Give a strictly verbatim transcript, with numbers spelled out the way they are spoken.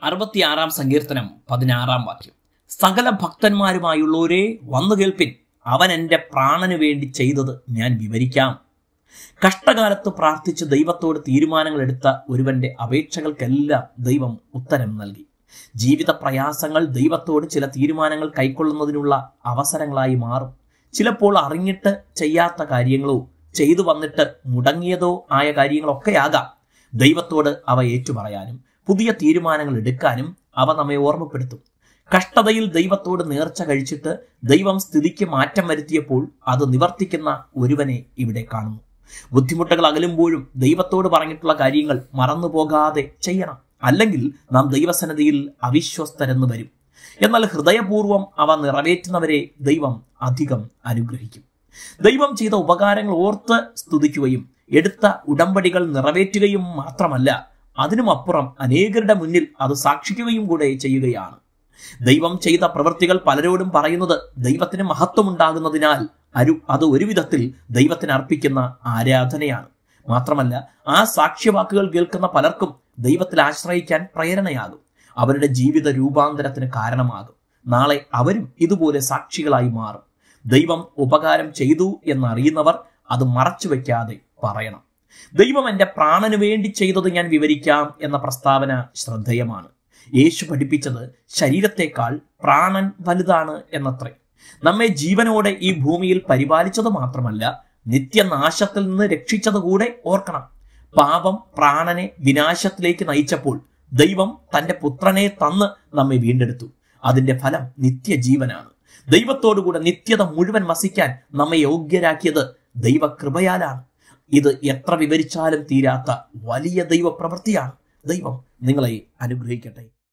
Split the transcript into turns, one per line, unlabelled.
അറുപത്തിയാറാം സങ്കീർത്തനം പതിനാറാം വാക്യം. സകല ഭക്തന്മാരുമായുള്ളവരെ വന്നു കേൾപ്പിൻ, അവൻ എൻ്റെ പ്രാണനു വേണ്ടി ചെയ്തത് ഞാൻ വിവരിക്കാം. കഷ്ടകാലത്ത് പ്രാർത്ഥിച്ച് ദൈവത്തോട് തീരുമാനങ്ങൾ എടുത്ത ഒരുവന്റെ അപേക്ഷകൾക്കെല്ലാം ദൈവം ഉത്തരം നൽകി. ജീവിത പ്രയാസങ്ങൾ ദൈവത്തോട് ചില തീരുമാനങ്ങൾ കൈക്കൊള്ളുന്നതിനുള്ള അവസരങ്ങളായി മാറും. ചിലപ്പോൾ അറിഞ്ഞിട്ട് ചെയ്യാത്ത കാര്യങ്ങളോ ചെയ്തു വന്നിട്ട് മുടങ്ങിയതോ ആയ കാര്യങ്ങളൊക്കെയാകാം. ദൈവത്തോട് അവ ഏറ്റുപറയാനും പുതിയ തീരുമാനങ്ങൾ എടുക്കാനും അവ നമ്മെ ഓർമ്മപ്പെടുത്തും. കഷ്ടതയിൽ ദൈവത്തോട് നേർച്ച കഴിച്ചിട്ട് ദൈവം സ്ഥിതിക്ക് മാറ്റം വരുത്തിയപ്പോൾ അത് നിവർത്തിക്കുന്ന ഒരുവനെ ഇവിടെ കാണുന്നു. ബുദ്ധിമുട്ടുകൾ അകലുമ്പോഴും ദൈവത്തോട് പറഞ്ഞിട്ടുള്ള കാര്യങ്ങൾ മറന്നുപോകാതെ ചെയ്യണം. അല്ലെങ്കിൽ നാം ദൈവസന്നിധിയിൽ അവിശ്വസ്തരെന്ന് വരും. എന്നാൽ ഹൃദയപൂർവ്വം അവ നിറവേറ്റുന്നവരെ ദൈവം അധികം അനുഗ്രഹിക്കും. ദൈവം ചെയ്ത ഉപകാരങ്ങൾ ഓർത്ത് സ്തുതിക്കുകയും എടുത്ത ഉടമ്പടികൾ നിറവേറ്റുകയും മാത്രമല്ല, അതിനുമപ്പുറം അനേകരുടെ മുന്നിൽ അത് സാക്ഷിക്കുകയും കൂടെ ചെയ്യുകയാണ്. ദൈവം ചെയ്ത പ്രവൃത്തികൾ പലരോടും പറയുന്നത് ദൈവത്തിന് മഹത്വമുണ്ടാകുന്നതിനാൽ അരു അത് ഒരു വിധത്തിൽ ദൈവത്തിന് അർപ്പിക്കുന്ന ആരാധനയാണ്. മാത്രമല്ല, ആ സാക്ഷ്യവാക്കുകൾ കേൾക്കുന്ന പലർക്കും ദൈവത്തിൽ ആശ്രയിക്കാൻ പ്രേരണയാകും. അവരുടെ ജീവിത രൂപാന്തരത്തിന് കാരണമാകും. നാളെ അവരും ഇതുപോലെ സാക്ഷികളായി മാറും. ദൈവം ഉപകാരം ചെയ്തു എന്നറിയുന്നവർ അത് മറച്ചു വെക്കാതെ പറയണം. ദൈവം എൻ്റെ പ്രാണനു വേണ്ടി ചെയ്തത് ഞാൻ വിവരിക്കാം എന്ന പ്രസ്താവന ശ്രദ്ധേയമാണ്. യേശു പഠിപ്പിച്ചത് ശരീരത്തെക്കാൾ പ്രാണൻ വലുതാണ് എന്നത്രേ. നമ്മെ ജീവനോടെ ഈ ഭൂമിയിൽ പരിപാലിച്ചത് മാത്രമല്ല, നിത്യനാശത്തിൽ നിന്ന് രക്ഷിച്ചത് കൂടെ ഓർക്കണം. പാപം പ്രാണനെ വിനാശത്തിലേക്ക് നയിച്ചപ്പോൾ ദൈവം തന്റെ പുത്രനെ തന്ന് നമ്മെ വീണ്ടെടുത്തു. അതിന്റെ ഫലം നിത്യജീവനാണ്. ദൈവത്തോടുകൂടെ നിത്യത മുഴുവൻ വസിക്കാൻ നമ്മെ യോഗ്യരാക്കിയത് ദൈവകൃപയാലാണ്. ഇത് എത്ര വിവരിച്ചാലും തീരാത്ത വലിയ ദൈവ പ്രവൃത്തിയാണ്. ദൈവം നിങ്ങളെ അനുഗ്രഹിക്കട്ടെ.